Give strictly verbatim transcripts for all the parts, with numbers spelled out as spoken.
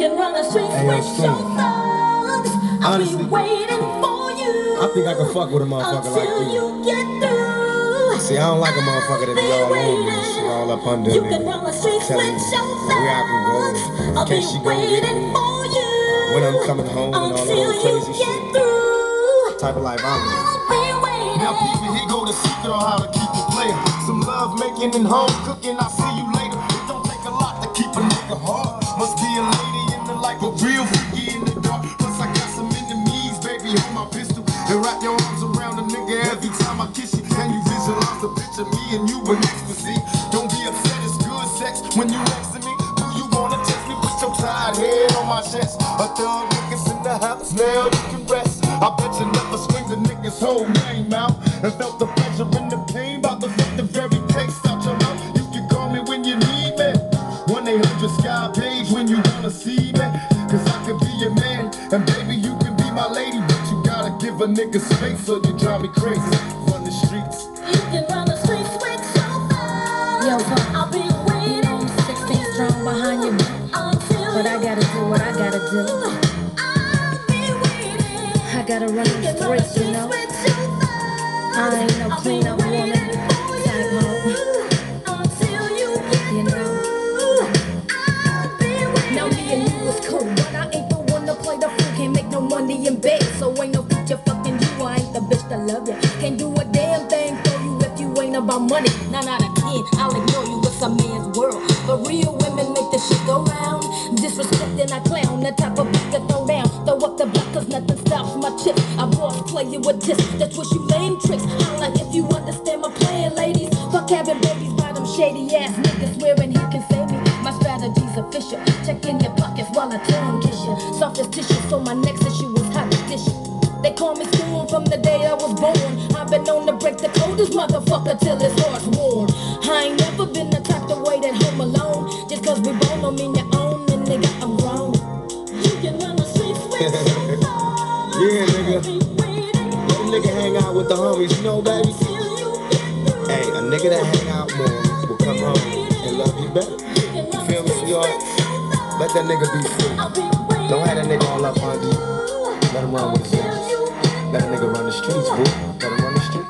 can run the streets hey, with your thugs. I'll be waiting for you. I think I can fuck with a motherfucker like you. you get through. See, I don't like a motherfucker that be all on me and shit, all up under me. You can run the streets with your thugs. Where I can go, I'll can be she go waiting for you. When I'm coming home and all that old crazy shit. Through. Type of life I'm in. Now people, here go the secret on how to keep it playing. Some love making and home cooking, I'll see you later. It don't take a lot to keep a nigga hard. Must be a lady in the life, a real freaky in the dark. Plus I got some enemies, baby, hold my pistol. And wrap your arms around a nigga every time I kiss you. Can you visualize the picture, me and you in ecstasy? Don't be upset, it's good sex when you next to me. Do you wanna test me? Put your tired head on my chest. A thug niggas in the house, now you can rest. I bet you never swing the nigga's whole name out and felt the pleasure and the pain about to lick the very taste out your mouth. You can call me when you need me. one eight hundred Sky Page when you wanna see me. Cause I can be your man, and baby you can be my lady. But you gotta give a nigga space or you drive me crazy. Run the streets. You can run the streets with your thugs. Yo, I'll be waiting. sixteen strong behind you. But I gotta do what I gotta do. I gotta run the streets, you know. I ain't no clean up woman type hoe. You know. Now me and you was cool, but I ain't the one to play the fool. Can't make no money in bed, so ain't no future fucking you. I ain't the bitch that love ya. Can't do a damn thing for you if you ain't about money. Nine out of ten, I'll ignore you. It's a man's world. But real women make the shit go round. Disrespecting I clown, the type of bitch that throw down. Throw up the block cause nothing stops my chips. I boss play you with this, that's what you lame tricks. I like if you understand my plan, ladies. Fuck having babies by them shady ass niggas swearing he can save me. My strategy's official. Check in your pockets while I tongue kiss you. Soft as tissue, so my next issue was hot dish. They call me Spoon from the day I was born. I've been known to break the coldest motherfucker till his heart's warm. I ain't never been the type to wait at home alone. Just cause we both don't mean you own, and nigga, I'm grown. You can run the streets with your thugs. Yeah, nigga. Let a nigga hang out with the homies, you know, baby. Hey, a nigga that hang out more will come home and love you better. You feel me, sweetheart? Let that nigga be free. Don't have that nigga all up under you. Let him run with his niggas. Let a nigga run the streets, boo. Let him run the streets.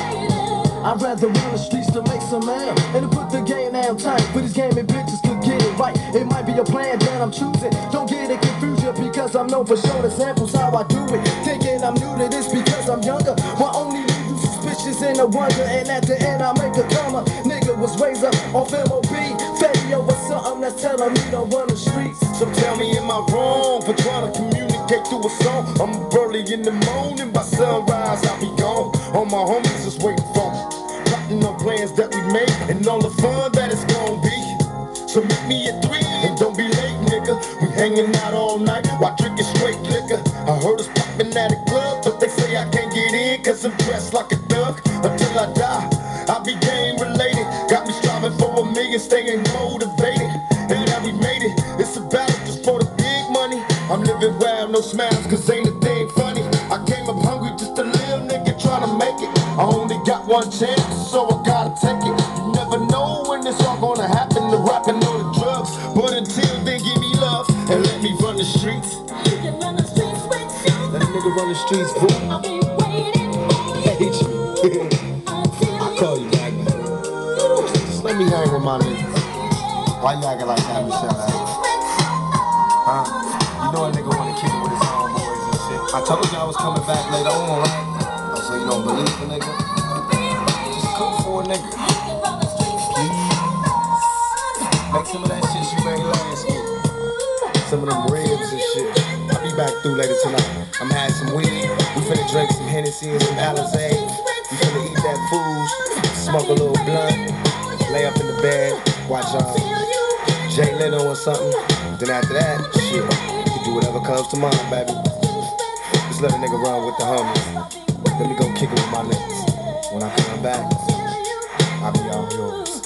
I'd rather run the streets to make some mail and to put the game down tight. But this game and bitches could get it right. It might be a plan that I'm choosing. Don't get it confused because I'm known for showing examples how I do it. Thinking I'm new to this because I'm younger. My only leave you suspicious and a wonder. And at the end I make a comma. Nigga was raised up off M O B. Failure was something that's telling me to run the streets. So tell me, am I wrong for trying to communicate through a song? I'm early in the morning, by sunrise I'll be gone. All my homies is waiting for me, plotting on plans that we made and all the fun that it's gonna be. So meet me at three and don't be late, nigga. We hanging out all night while drinking straight liquor. I heard us popping at a club, but they say I can't get in cause I'm dressed like a thug. Until I die, I'll be game related. Got me striving for a million, staying motivated. And now we made it, it's a battle just for the big money. I'm living wild, no smiles, cause ain't a thing funny. I came up hungry, just a little nigga trying to make it. I only got one chance, so I gotta take it. You never know when it's all gonna happen, the rapping or the drugs. But until then, give me love and let me run the streets. You can run the streets with your thugs. Let a nigga run the streets, boo. I'll be waiting for you. Hate you. I call you back, man. Just let me hang with my niggas. Why you acting like that, Michelle? Huh? You know a nigga wanna kick it with his homeboys and shit. I told you I was coming back later on, right? Oh, so you don't believe the nigga? Just cook for a nigga. Please. Make some of that shit you made last week. Some of them ribs and shit. I'll be back through later tonight. I'm having some weed. We finna drink some Hennessy and some Alizé. We finna eat that food. Smoke a little blunt. Lay up in the bed. Watch um, Jay Leno or something. Then after that, shit, you can do whatever comes to mind, baby. Just let a nigga run with the homies. Let me go kick it with my niggas. When I come back, I'll be all yours.